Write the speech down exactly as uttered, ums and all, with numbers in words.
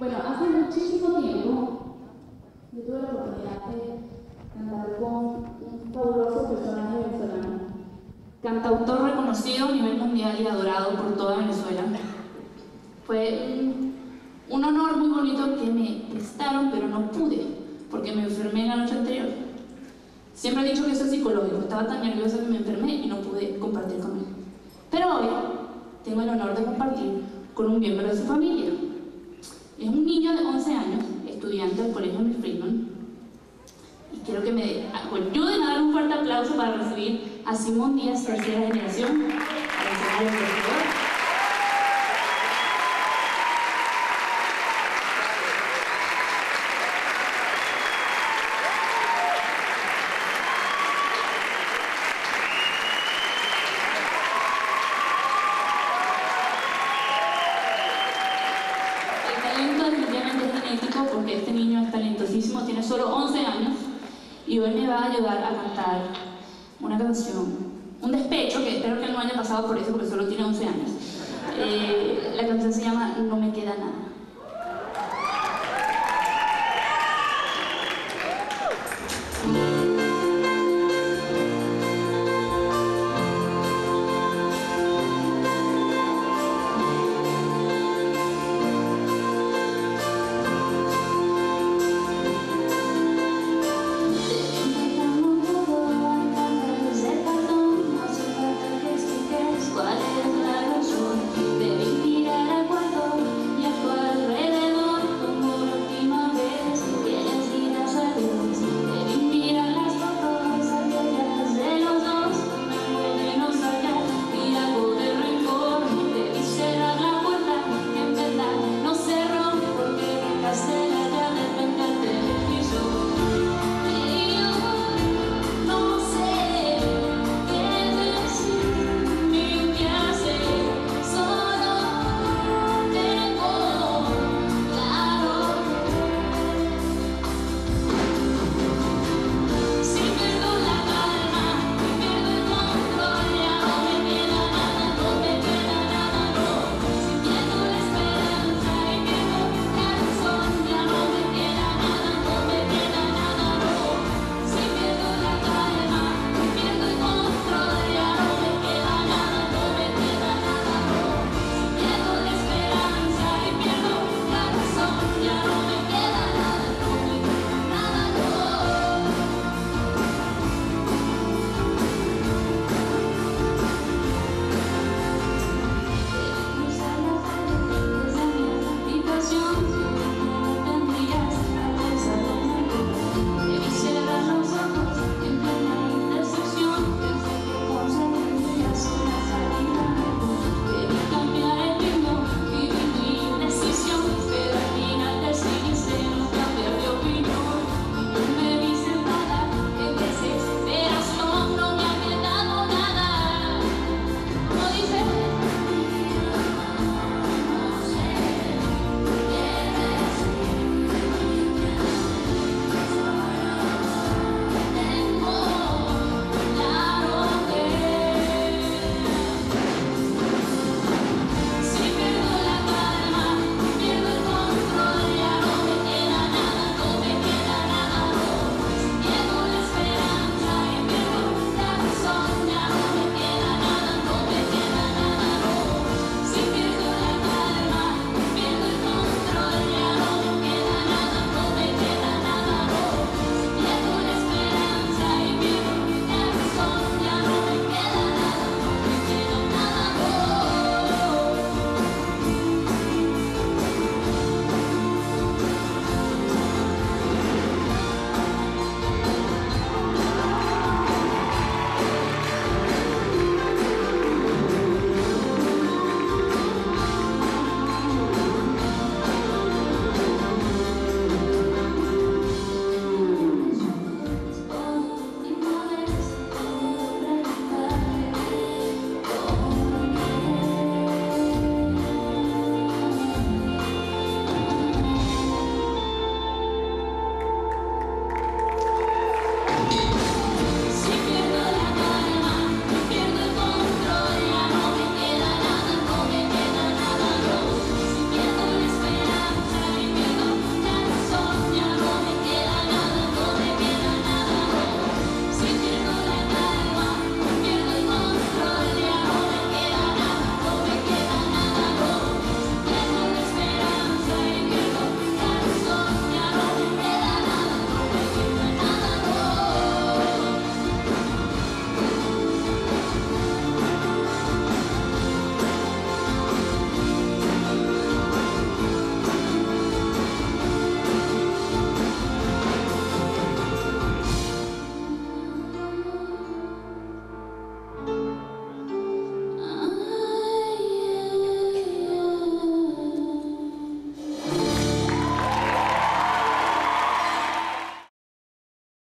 Bueno, hace muchísimo tiempo yo tuve la oportunidad de cantar con un fabuloso personaje venezolano, cantautor reconocido a nivel mundial y adorado por toda Venezuela. Fue un, un honor muy bonito que me prestaron, pero no pude, porque me enfermé la noche anterior. Siempre he dicho que eso es psicológico, estaba tan nerviosa que me enfermé y no pude compartir con él. Pero hoy tengo el honor de compartir con un miembro de su familia. Es un niño de once años, estudiante del colegio Mill Freedman, y quiero que me ayuden a dar un fuerte aplauso para recibir a Simón Díaz, tercera generación, al escenario profesor. Porque este niño es talentosísimo, tiene solo once años y hoy me va a ayudar a cantar una canción, un despecho, que espero que él no haya pasado por eso porque solo tiene once años. Eh, la canción se llama No me queda nada.